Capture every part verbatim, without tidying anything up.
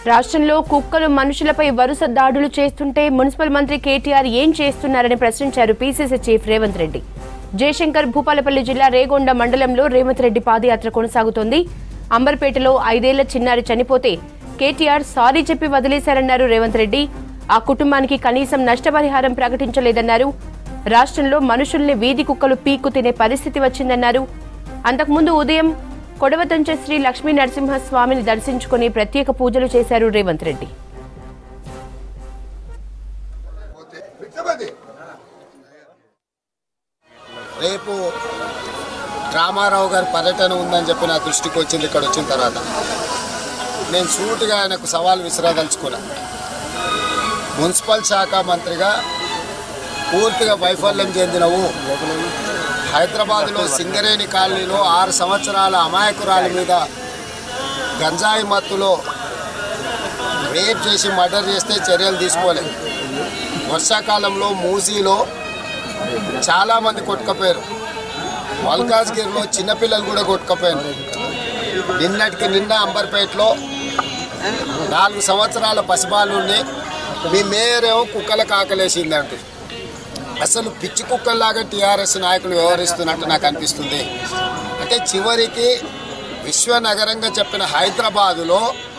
రాష్ట్రంలో కుక్కలు మనుషులపై వరుస దాడులు చేస్తుంటే మున్సిపల్ మంత్రి కేటీఆర్ ఏం చేస్తున్నారని ప్రశ్నించారు పీసీసీ చీఫ్ రేవంత్ రెడ్డి. జయశంకర్ భూపాలపల్లి జిల్లా రేగొండ మండలంలో రేవంత్ రెడ్డి పాదయాత్ర కొనసాగుతోంది. అంబర్పేటలో ఐదేళ్ల చిన్నారి చనిపోతే కేటీఆర్ సారీ చెప్పి వదిలేశారన్నారు రేవంత్ రెడ్డి. ఆ కుటుంబానికి కనీసం నష్టపరిహారం ప్రకటించలేదన్నారు. రాష్ట్రంలో మనుషుల్ని వీధి కుక్కలు పీక్కు తినే పరిస్థితి వచ్చిందన్నారు. అంతకుముందు ఉదయం కొడవతంచ శ్రీ లక్ష్మీ నరసింహస్వామిని దర్శించుకుని ప్రత్యేక పూజలు చేశారు రేవంత్ రెడ్డి. రేపు రామారావు గారి పర్యటన ఉందని చెప్పి నా దృష్టికి వచ్చింది. ఇక్కడ వచ్చిన తర్వాత నేను సూటిగా ఆయనకు సవాల్ విసిరదలుచుకున్నా. మున్సిపల్ శాఖ మంత్రిగా పూర్తిగా వైఫల్యం చెందినవు. హైదరాబాద్లో సింగరేణి కాలనీలో ఆరు సంవత్సరాల అమాయకురాలి మీద గంజాయి మత్తులో రేప్ చేసి మర్డర్ చేస్తే చర్యలు తీసుకోలేదు. వర్షాకాలంలో మూసీలో చాలామంది కొట్టుకపోయారు. మల్కాజ్గిరిలో చిన్నపిల్లలు కూడా కొట్టుకపోయారు. నిన్నటికి నిన్న అంబర్పేటలో నాలుగు సంవత్సరాల పసిబాలుని మీ మేయర్ ఏమో కుక్కలకు ఆకలేసిందంటూ. అసలు పిచ్చి కుక్కల్లాగా టీఆర్ఎస్ నాయకులు వ్యవహరిస్తున్నట్టు నాకు అనిపిస్తుంది. అంటే చివరికి విశ్వనగరంగా చెప్పిన హైదరాబాదులో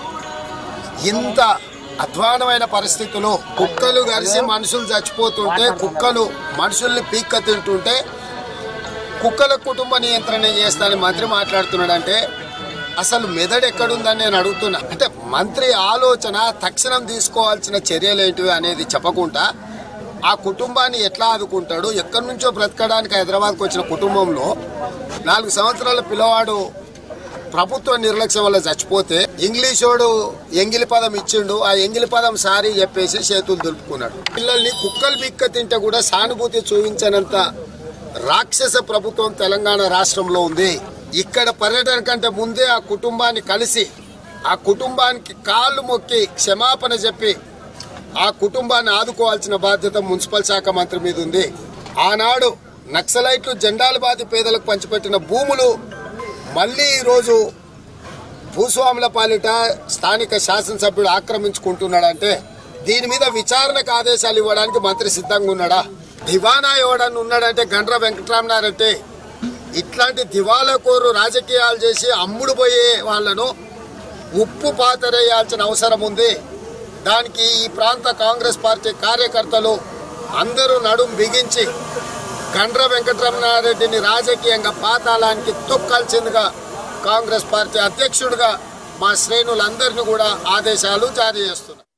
ఇంత అధ్వానమైన పరిస్థితులు, కుక్కలు గరిసి మనుషులు చచ్చిపోతుంటే, కుక్కలు మనుషుల్ని పీక్క తింటుంటే కుక్కల కుటుంబ నియంత్రణ చేస్తానని మంత్రి మాట్లాడుతున్నాడంటే అసలు మెదడు ఎక్కడుందని నేను అడుగుతున్నా. అంటే మంత్రి ఆలోచన, తక్షణం తీసుకోవాల్సిన చర్యలు ఏంటివి అనేది చెప్పకుండా ఆ కుటుంబాన్ని ఎట్లా ఆదుకుంటాడు? ఎక్కడి నుంచో బ్రతకడానికి హైదరాబాద్కి వచ్చిన కుటుంబంలో నాలుగు సంవత్సరాల పిల్లవాడు ప్రభుత్వ నిర్లక్ష్యం వల్ల చచ్చిపోతే ఇంగ్లీషోడు ఎంగిలి పదం ఇచ్చిండు. ఆ ఎంగిలి పదం సారీ చెప్పేసి చేతులు దులుపుకున్నాడు. పిల్లల్ని కుక్కలు బిక్క తింటే కూడా సానుభూతి చూపించనంత రాక్షస ప్రభుత్వం తెలంగాణ రాష్ట్రంలో ఉంది. ఇక్కడ పర్యటన కంటే ముందే ఆ కుటుంబాన్ని కలిసి ఆ కుటుంబానికి కాళ్ళు మొక్కి క్షమాపణ చెప్పి ఆ కుటుంబాన్ని ఆదుకోవాల్సిన బాధ్యత మున్సిపల్ శాఖ మంత్రి మీద ఉంది. ఆనాడు నక్సలైట్లు జెండాలు బాది పేదలకు పంచిపెట్టిన భూములు మళ్ళీ ఈరోజు భూస్వాముల పాలిట స్థానిక శాసనసభ్యుడు ఆక్రమించుకుంటున్నాడంటే దీని మీద విచారణకు ఆదేశాలు ఇవ్వడానికి మంత్రి సిద్ధంగా ఉన్నాడా? దివానా ఇవ్వడానికి ఉన్నాడంటే గండ్ర వెంకటరామనారెడ్డి ఇట్లాంటి దివాలాకోరు రాజకీయాలు చేసి అమ్ముడు పోయే వాళ్లను ఉప్పు పాతరేయాల్సిన అవసరం ఉంది. దానికి ఈ ప్రాంత కాంగ్రెస్ పార్టీ కార్యకర్తలు అందరూ నడుం బిగించి గండ్ర వెంకటరమణారెడ్డిని రాజకీయంగా పాతాళానికి తొక్కాల్సిందిగా కాంగ్రెస్ పార్టీ అధ్యక్షుడిగా మా శ్రేణులందరినీ కూడా ఆదేశాలు జారీ చేస్తున్నారు.